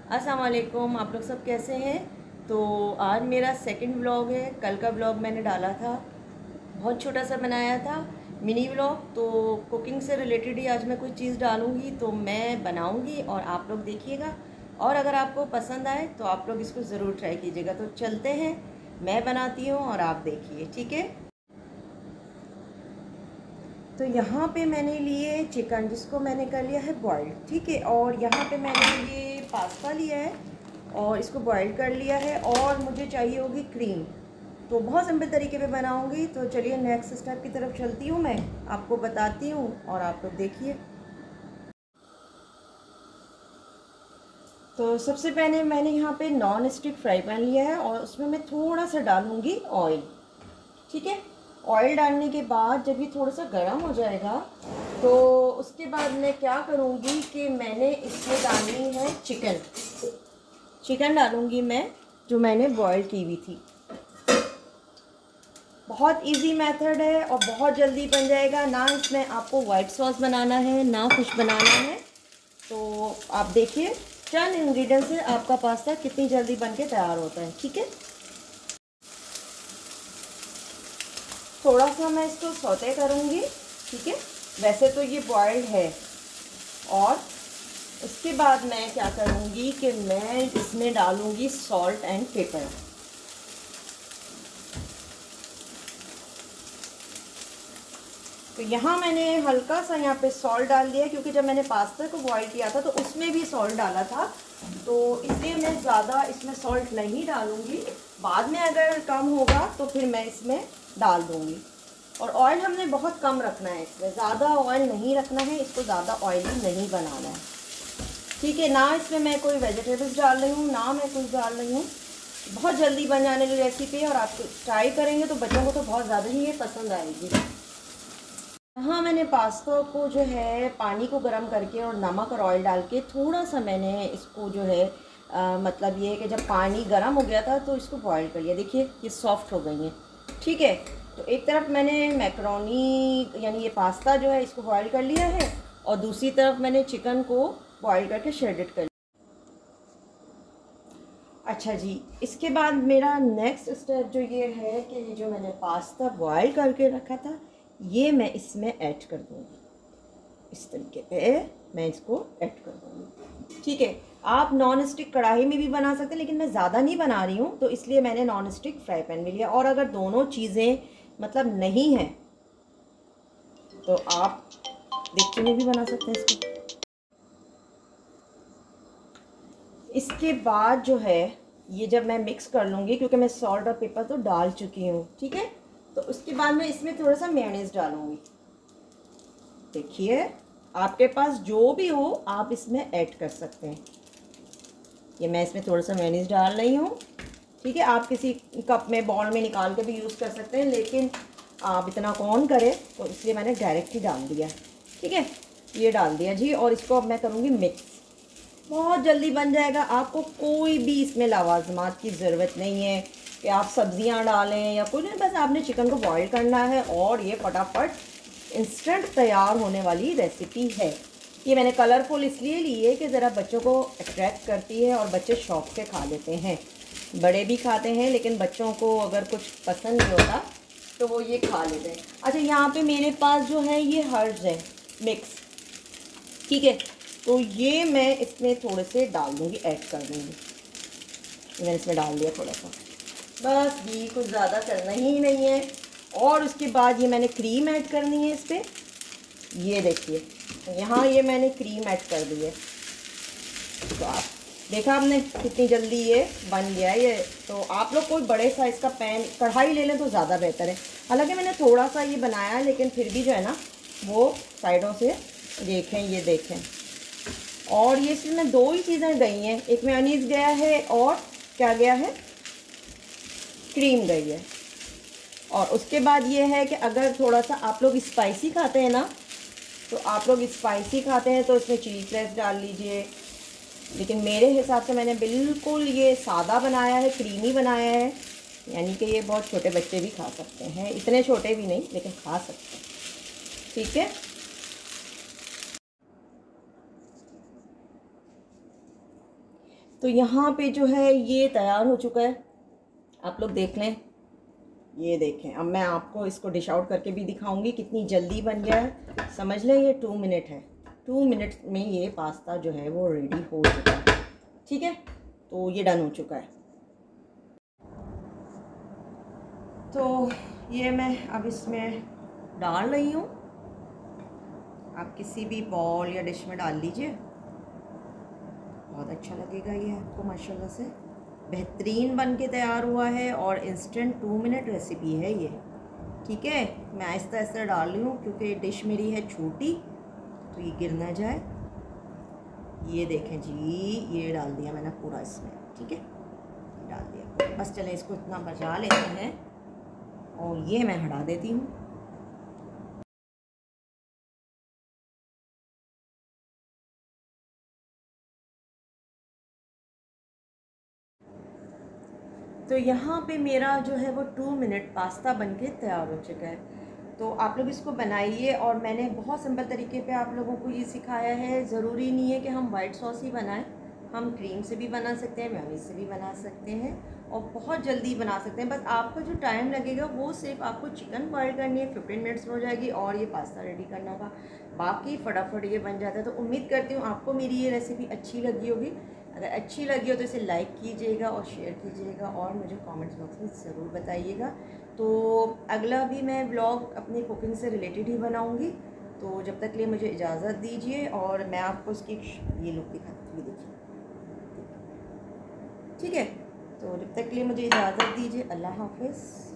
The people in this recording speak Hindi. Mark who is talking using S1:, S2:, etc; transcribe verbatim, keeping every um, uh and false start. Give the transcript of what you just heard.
S1: अस्सलाम वालेकुम, आप लोग सब कैसे हैं। तो आज मेरा सेकंड व्लॉग है। कल का व्लॉग मैंने डाला था, बहुत छोटा सा बनाया था मिनी व्लॉग। तो कुकिंग से रिलेटेड ही आज मैं कोई चीज़ डालूँगी, तो मैं बनाऊँगी और आप लोग देखिएगा। और अगर आपको पसंद आए तो आप लोग इसको ज़रूर ट्राई कीजिएगा। तो चलते हैं, मैं बनाती हूँ और आप देखिए, ठीक है। तो यहाँ पे मैंने लिए चिकन, जिसको मैंने कर लिया है बॉइल्ड, ठीक है। और यहाँ पे मैंने ये पास्ता लिया है और इसको बॉईल कर लिया है। और मुझे चाहिए होगी क्रीम। तो बहुत सिंपल तरीके पे बनाऊंगी। तो चलिए नेक्स्ट स्टेप की तरफ चलती हूँ, मैं आपको बताती हूँ और आप लोग देखिए। तो सबसे पहले मैंने यहाँ पे नॉन स्टिक फ्राई पैन लिया है और उसमें मैं थोड़ा सा डालूँगी ऑयल, ठीक है। ऑयल डालने के बाद जब ये थोड़ा सा गर्म हो जाएगा तो उसके बाद मैं क्या करूँगी कि मैंने इसमें डालनी है चिकन। चिकन डालूँगी मैं, जो मैंने बॉईल की हुई थी। बहुत इजी मेथड है और बहुत जल्दी बन जाएगा। ना इसमें आपको वाइट सॉस बनाना है ना कुछ बनाना है। तो आप देखिए चंद इंग्रेडिएंट्स से आपका पास्ता कितनी जल्दी बन के तैयार होता है, ठीक है। थोड़ा सा मैं इसको सौते करूँगी, ठीक है। वैसे तो ये बॉइल्ड है। और उसके बाद मैं क्या करूँगी कि मैं इसमें डालूँगी सॉल्ट एंड पेपर। तो यहाँ मैंने हल्का सा यहाँ पे सॉल्ट डाल दिया, क्योंकि जब मैंने पास्ता को बॉईल किया था तो उसमें भी सॉल्ट डाला था। तो इसलिए मैं ज़्यादा इसमें सॉल्ट नहीं डालूँगी। बाद में अगर कम होगा तो फिर मैं इसमें डाल दूँगी। और ऑयल हमने बहुत कम रखना है, इसमें ज़्यादा ऑयल नहीं रखना है, इसको ज़्यादा ऑयली नहीं बनाना है, ठीक है। ना इसमें मैं कोई वेजिटेबल्स डाल रही हूँ ना मैं कुछ डाल रही हूँ। बहुत जल्दी बन जाने वाली रेसिपी है और आप ट्राई करेंगे तो बच्चों को तो बहुत ज़्यादा ही ये पसंद आएगी। हाँ, मैंने पास्ता को जो है पानी को गर्म करके और नमक और ऑयल डाल के थोड़ा सा मैंने इसको जो है आ, मतलब ये है कि जब पानी गर्म हो गया था तो इसको बॉईल कर लिया। देखिए ये सॉफ्ट हो गई हैं, ठीक है। तो एक तरफ मैंने मैक्रोनी यानी ये पास्ता जो है इसको बॉईल कर लिया है और दूसरी तरफ मैंने चिकन को बॉईल करके श्रेडेड कर लिया। अच्छा जी, इसके बाद मेरा नेक्स्ट स्टेप जो ये है कि ये जो मैंने पास्ता बॉईल करके रखा था ये मैं इसमें ऐड कर दूँगी। इस तरीके पे मैं इसको ऐड कर दूँगी, ठीक है। आप नॉन स्टिक कढ़ाई में भी बना सकते हैं, लेकिन मैं ज़्यादा नहीं बना रही हूँ तो इसलिए मैंने नॉन स्टिक फ्राई पैन में लिया। और अगर दोनों चीज़ें मतलब नहीं हैं तो आप देगची में भी बना सकते हैं इसको। इसके बाद जो है ये जब मैं मिक्स कर लूँगी, क्योंकि मैं सॉल्ट और पेपर तो डाल चुकी हूँ, ठीक है। तो उसके बाद मैं इसमें थोड़ा सा मेयोनीज डालूँगी। देखिए आपके पास जो भी हो आप इसमें ऐड कर सकते हैं। ये मैं इसमें थोड़ा सा मेयोनीज डाल रही हूँ, ठीक है। आप किसी कप में बॉल में निकाल के भी यूज़ कर सकते हैं, लेकिन आप इतना कौन करे तो इसलिए मैंने डायरेक्ट ही डाल दिया, ठीक है। ये डाल दिया जी और इसको अब मैं करूँगी मिक्स। बहुत जल्दी बन जाएगा। आपको कोई भी इसमें लवाजमात की ज़रूरत नहीं है कि आप सब्जियां डालें या कुछ नहीं, बस आपने चिकन को बॉईल करना है और ये फटाफट इंस्टेंट तैयार होने वाली रेसिपी है। ये मैंने कलरफुल इसलिए ली है कि ज़रा बच्चों को अट्रैक्ट करती है और बच्चे शौक़ से खा लेते हैं। बड़े भी खाते हैं लेकिन बच्चों को अगर कुछ पसंद नहीं होता तो वो ये खा लेते हैं। अच्छा, यहाँ पे मेरे पास जो है ये हर्ब्स है मिक्स, ठीक है। तो ये मैं इसमें थोड़े से डाल दूँगी, ऐड कर दूँगी। मैंने इसमें डाल दिया थोड़ा सा, बस ये कुछ ज़्यादा करना ही नहीं है। और उसके बाद ये मैंने क्रीम ऐड करनी है इस पर। ये देखिए यहाँ ये मैंने क्रीम ऐड कर दी है। तो आप देखा आपने कितनी जल्दी ये बन गया है ये। तो आप लोग कोई बड़े साइज़ का पैन कढ़ाई ले लें तो ज़्यादा बेहतर है। हालांकि मैंने थोड़ा सा ये बनाया है लेकिन फिर भी जो है ना वो साइडों से देखें, ये देखें। और ये इसमें दो ही चीज़ें गई हैं, एक मेयोनीज गया है और क्या गया है, क्रीम गई है। और उसके बाद ये है कि अगर थोड़ा सा आप लोग स्पाइसी खाते हैं ना, तो आप लोग स्पाइसी खाते हैं तो इसमें चिली फ्लेक्स डाल लीजिए। लेकिन मेरे हिसाब से मैंने बिल्कुल ये सादा बनाया है, क्रीमी बनाया है, यानी कि ये बहुत छोटे बच्चे भी खा सकते हैं, इतने छोटे भी नहीं लेकिन खा सकते हैं, ठीक है। तो यहाँ पे जो है ये तैयार हो चुका है, आप लोग देख लें। ये देखें, अब मैं आपको इसको डिश आउट करके भी दिखाऊंगी कितनी जल्दी बन गया है। समझ लें ये टू मिनट है, टू मिनट में ये पास्ता जो है वो रेडी हो चुका है। ठीक है, तो ये डन हो चुका है। तो ये मैं अब इसमें डाल रही हूँ। आप किसी भी बॉल या डिश में डाल लीजिए, बहुत अच्छा लगेगा ये आपको। माशाल्लाह से बेहतरीन बन के तैयार हुआ है और इंस्टेंट टू मिनट रेसिपी है ये। ठीक है, मैं आहिस्ता आहिस्ता डाल रही हूँ क्योंकि डिश मेरी है छोटी, तो ये गिर ना जाए। ये देखें जी, ये डाल दिया मैंने पूरा इसमें। ठीक है, डाल दिया। बस चलें, इसको इतना बचा लेते हैं और ये मैं हटा देती हूँ। तो यहाँ पे मेरा जो है वो टू मिनट पास्ता बनके तैयार हो चुका है। तो आप लोग इसको बनाइए, और मैंने बहुत सिंपल तरीके पे आप लोगों को ये सिखाया है। ज़रूरी नहीं है कि हम वाइट सॉस ही बनाएं, हम क्रीम से भी बना सकते हैं, मेयोनीज से भी बना सकते हैं, और बहुत जल्दी बना सकते हैं। बस आपका जो टाइम लगेगा वो सिर्फ आपको चिकन बॉयल करनी है, फिफ्टीन मिनट्स में हो जाएगी, और ये पास्ता रेडी करना होगा। बाकी फटाफट ये बन जाता है। तो उम्मीद करती हूँ आपको मेरी ये रेसिपी अच्छी लगी होगी। अगर अच्छी लगी हो तो इसे लाइक कीजिएगा और शेयर कीजिएगा, और मुझे कमेंट्स बॉक्स में ज़रूर बताइएगा। तो अगला भी मैं ब्लॉग अपनी कुकिंग से रिलेटेड ही बनाऊंगी। तो जब तक के लिए मुझे इजाज़त दीजिए, और मैं आपको इसकी ये लुक दिखाती हूँ, देखिए। ठीक है, तो जब तक के लिए मुझे इजाज़त दीजिए। अल्लाह हाफ़िज़।